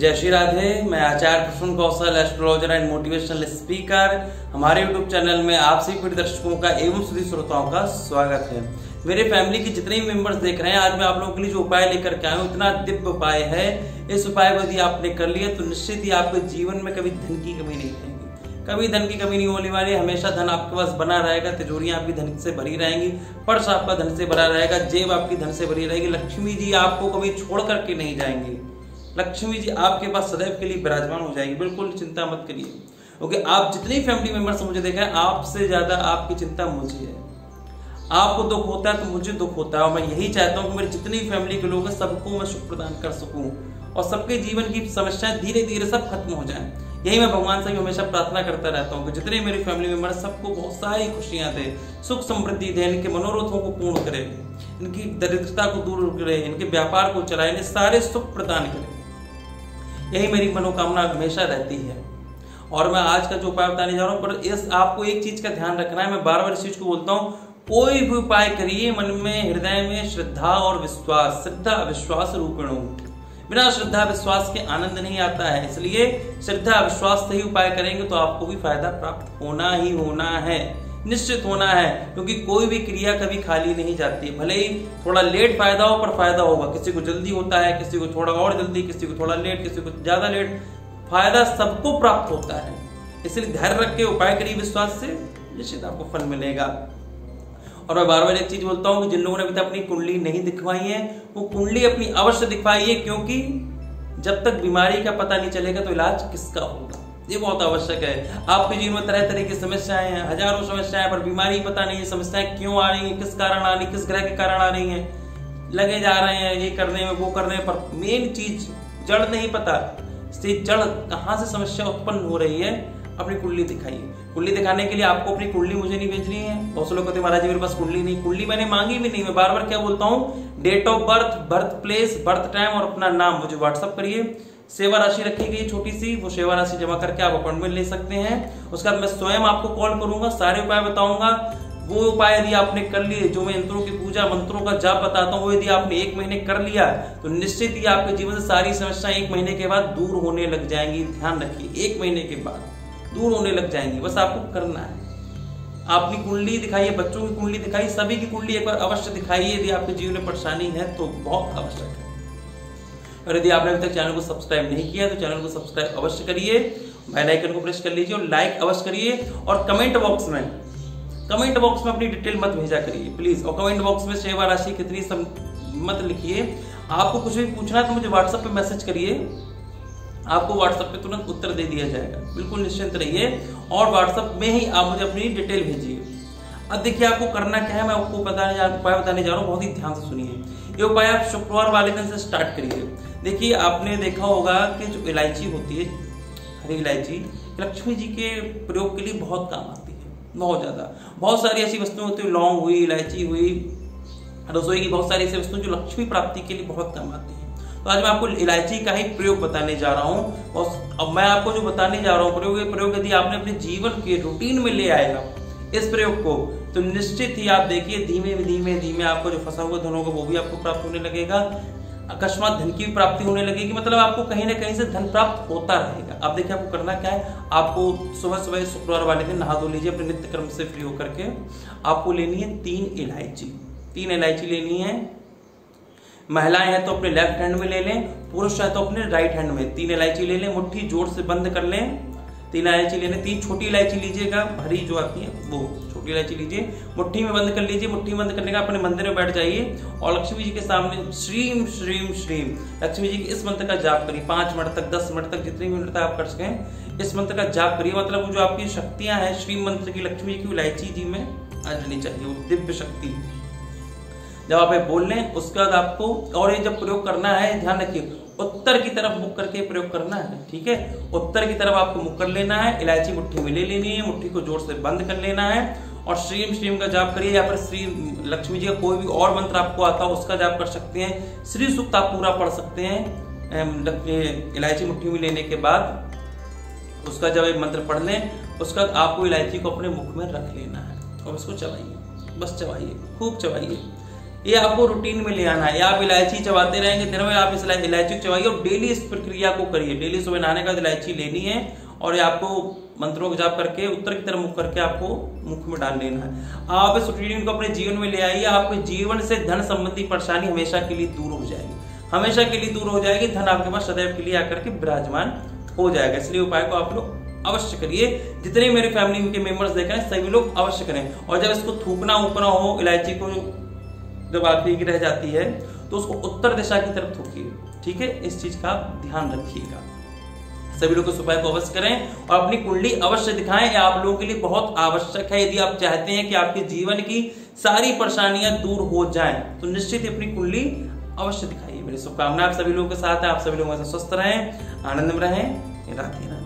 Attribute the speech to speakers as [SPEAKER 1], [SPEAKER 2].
[SPEAKER 1] जय श्री राधे। मैं Acharya Prasoon Kaushal, astrologer and motivational speaker. हमारे यूट्यूब चैनल में आप सभी प्रिय दर्शकों का एवं सभी श्रोताओं का स्वागत है। मेरे फैमिली के जितने भी मेंबर्स देख रहे हैं, आज मैं आप लोगों के लिए जो उपाय लेकर के आया हूँ, इतना दिव्य उपाय है। इस उपाय को यदि आपने कर लिया तो निश्चित ही आपके जीवन में कभी धन की कमी नहीं रहेगी, कभी धन की कमी नहीं होने वाली। हमेशा धन आपके पास बना रहेगा, तिजोरियां आपकी धन से भरी रहेंगी, पर्स आपका धन से भरा रहेगा, जेब आपकी धन से भरी रहेगी। लक्ष्मी जी आपको कभी छोड़ करके नहीं जाएंगी। लक्ष्मी जी आपके पास सदैव के लिए विराजमान हो जाएगी। बिल्कुल चिंता मत करिए, क्योंकि आप जितने फैमिली मेंबर्स मुझे देखा है, आपसे ज्यादा आपकी चिंता मुझे है। आपको दुख होता है तो मुझे दुख होता है, और मैं यही चाहता हूँ कि मेरे जितनी भी फैमिली के लोग हैं सबको मैं सुख प्रदान कर सकूं और सबके जीवन की समस्याएं धीरे धीरे सब खत्म हो जाएं। यही मैं भगवान से हमेशा प्रार्थना करता रहता हूँ कि जितने मेरी फैमिली मेंबर सबको बहुत सारी खुशियां दे, सुख समृद्धि दे, इनके मनोरथों को पूर्ण करे, इनकी दरिद्रता को दूर करे, इनके व्यापार को चलाए, इन्हें सारे सुख प्रदान करे। यही मेरी मनोकामना हमेशा रहती है। और मैं आज का जो उपाय बताने जा रहा हूँ, पर इस आपको एक चीज का ध्यान रखना है। मैं बार बार इस चीज को बोलता हूँ, कोई भी उपाय करिए मन में हृदय में श्रद्धा और विश्वास, श्रद्धा विश्वास रूपिणो। बिना श्रद्धा विश्वास के आनंद नहीं आता है, इसलिए श्रद्धा विश्वास से ही उपाय करेंगे तो आपको भी फायदा प्राप्त होना ही होना है, निश्चित होना है। क्योंकि कोई भी क्रिया कभी खाली नहीं जाती, भले ही थोड़ा लेट फायदा हो पर फायदा होगा। किसी को जल्दी होता है, किसी को थोड़ा और जल्दी, किसी को थोड़ा लेट, किसी को ज्यादा लेट, फायदा सबको प्राप्त होता है। इसलिए धैर्य रख के उपाय करिए, विश्वास से निश्चित आपको फल मिलेगा। और मैं बार बार एक चीज बोलता हूँ कि जिन लोगों ने अभी तक अपनी कुंडली नहीं दिखवाई है, वो कुंडली अपनी अवश्य दिखवाइए, क्योंकि जब तक बीमारी का पता नहीं चलेगा तो इलाज किसका होगा, ये बहुत आवश्यक है। आपके जीवन में तरह तरह की समस्याएं हैं, हजारों समस्याएं, पर बीमारी पता नहीं है समस्याएं क्यों आ रही है, किस कारण आ रही, किस ग्रह के कारण आ रही है। लगे जा रहे हैं ये करने में, वो करने में, पर मेन चीज जड़ नहीं पता। जड़ कहाँ से समस्या उत्पन्न हो रही है, अपनी कुंडली दिखाइए। कुंडली दिखाने के लिए आपको अपनी कुंडली मुझे नहीं भेजनी है। बहुत से लोग कहते हैं महाराज जी मेरे पास कुंडली नहीं। कुंडली मैंने मांगी भी नहीं। मैं बार बार क्या बोलता हूँ, date of birth, birth place, birth time और अपना नाम मुझे व्हाट्सअप करिए। सेवा राशि रखी गई छोटी सी, वो सेवा राशि जमा करके आप अपॉइंटमेंट ले सकते हैं। उसके बाद मैं स्वयं आपको कॉल करूंगा, सारे उपाय बताऊंगा। वो उपाय यदि आपने कर लिए, जो मैं यंत्रों की पूजा मंत्रों का जाप बताता हूँ, वो यदि आपने 1 महीने कर लिया तो निश्चित ही आपके जीवन से सारी समस्याएं 1 महीने के बाद दूर होने लग जाएंगी। ध्यान रखिए, 1 महीने के बाद दूर होने लग जाएंगी। बस आपको करना है, अपनी कुंडली दिखाइए, बच्चों की कुंडली दिखाइए, सभी की कुंडली एक बार अवश्य दिखाइए यदि आपके जीवन में परेशानी है तो, बहुत आवश्यक है। और यदि आपने अभी तक चैनल को सब्सक्राइब नहीं किया तो चैनल को सब्सक्राइब अवश्य करिए, बेल आइकन को प्रेस कर लीजिए और लाइक अवश्य करिए। और कमेंट बॉक्स में अपनी डिटेल मत भेजा करिए प्लीज। और कमेंट बॉक्स में सेवा राशि कितनी मत लिखिए। आपको कुछ भी पूछना है तो मुझे व्हाट्सएप पे मैसेज करिए, आपको व्हाट्सएप पे तुरंत उत्तर दे दिया जाएगा। बिल्कुल निश्चिंत रहिए और व्हाट्सएप में ही आप मुझे अपनी डिटेल भेजिए। अब देखिए आपको करना क्या है, मैं आपको उपाय बताने जा रहा हूँ, बहुत ही ध्यान से सुनिए। ये उपाय आप शुक्रवार वाले दिन से स्टार्ट करिए। देखिए आपने देखा होगा कि जो इलायची होती है, हरी इलायची, लक्ष्मी जी के प्रयोग के लिए बहुत काम आती है, बहुत ज्यादा। बहुत सारी ऐसी वस्तुएं होती है, लौंग हुई, इलायची हुई, रसोई की बहुत सारी ऐसी वस्तुएं जो लक्ष्मी प्राप्ति के लिए बहुत काम आती है। तो आज मैं आपको इलायची का ही प्रयोग बताने जा रहा हूँ। और अब मैं आपको जो बताने जा रहा हूँ प्रयोग यदि आपने अपने जीवन के रूटीन में ले आएगा इस प्रयोग को, तो निश्चित ही आप देखिए धीमे धीमे आपको जो फंसा हुआ धन होगा वो भी आपको प्राप्त होने लगेगा। अकस्मात धन की भी प्राप्ति होने लगेगी, मतलब आपको कहीं ना कहीं से धन प्राप्त होता रहेगा। अब देखिए आपको करना क्या है, आपको सुबह सुबह शुक्रवार वाले दिन नहा धो लीजिए, अपने नित्य कर्म से फ्री होकर के। आपको लेनी है 3 इलायची लेनी है। महिलाएं हैं तो अपने लेफ्ट हैंड में ले लें, पुरुष है तो अपने राइट हैंड में 3 इलायची ले लें। मुट्ठी जोर से बंद कर लें। 3 इलायची लेने, 3 छोटी इलायची लीजिएगा, हरी जो आती है वो छोटी इलायची लीजिए, मुट्ठी में बंद कर लीजिए। मुट्ठी बंद करने का अपने मंदिर में बैठ जाइए और लक्ष्मी जी के सामने श्रीम श्रीम श्रीम लक्ष्मी जी के इस मंत्र का जाप करिए। 5 मिनट तक, 10 मिनट तक, जितनी मिनट तक आप कर सकें इस मंत्र का जाप करिए। मतलब जो आपकी शक्तियां हैं श्रीम मंत्र की, लक्ष्मी जी की इलायची जी में आ जानी चाहिए, वो दिव्य शक्ति जब आप बोल लें। उसके बाद आपको, और ये जब प्रयोग करना है ध्यान रखिए, उत्तर की तरफ मुख करके प्रयोग करना है, ठीक है। उत्तर की तरफ आपको मुख कर लेना है, इलायची मुट्ठी में ले लेनी है, मुट्ठी को जोर से बंद कर लेना है और श्रीम श्रीम का जाप करिए। या फिर श्री लक्ष्मी जी का कोई भी और मंत्र आपको आता हो उसका जाप कर सकते हैं। श्री सूक्त आप पूरा पढ़ सकते हैं। इलायची मुट्ठी में लेने के बाद उसका जब एक मंत्र पढ़ लें, उसका आपको इलायची को अपने मुख में रख लेना है और उसको चबाइए, बस चबाइए, खूब चबाइए। ये आपको रूटीन में ले आना है। आप इलायची चबाते रहेंगे, दिन में आप इस इलायची को चबाइए और डेली इस प्रक्रिया को करिए। डेली सुबह नहाने का इलायची लेनी है और ये आपको मंत्रों का जाप करके उत्तर की तरफ मुख करके आपको मुख में डाल लेना है। आप इस रूटीन को अपने जीवन में ले आइए, आपके जीवन से धन संबंधी परेशानी हमेशा के लिए दूर हो जाएगी, हमेशा के लिए दूर हो जाएगी। धन आपके पास सदैव के लिए आकर के विराजमान हो जाएगा। इसलिए उपाय को आप लोग अवश्य करिए। जितने मेरे फैमिली के मेंबर्स देख रहे हैं सभी लोग अवश्य करें। और जब इसको थूकना ऊपना हो, इलायची को जब आखिरी की रह जाती है तो उसको उत्तर दिशा की तरफ थूकिए, ठीक है। इस चीज का ध्यान रखिएगा। सभी लोग इस उपाय को अवश्य करें और अपनी कुंडली अवश्य दिखाएं। यह आप लोगों के लिए बहुत आवश्यक है। यदि आप चाहते हैं कि आपके जीवन की सारी परेशानियां दूर हो जाएं तो निश्चित ही अपनी कुंडली अवश्य दिखाइए। मेरी शुभकामना आप सभी लोगों के साथ है। आप सभी लोग स्वस्थ रहें, आनंद में रहें, राधे राधे।